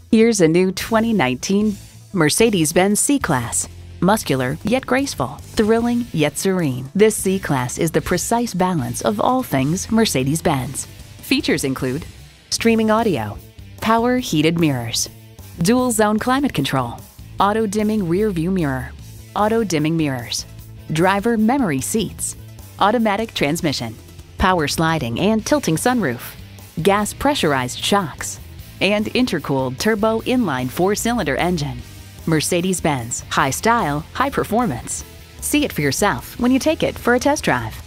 Here's a new 2019 Mercedes-Benz C-Class. Muscular yet graceful, thrilling yet serene. This C-Class is the precise balance of all things Mercedes-Benz. Features include streaming audio, power heated mirrors, dual zone climate control, auto dimming rear view mirror, auto dimming mirrors, driver memory seats, automatic transmission, power sliding and tilting sunroof, gas pressurized shocks, and intercooled turbo inline 4-cylinder engine. Mercedes-Benz, high style, high performance. See it for yourself when you take it for a test drive.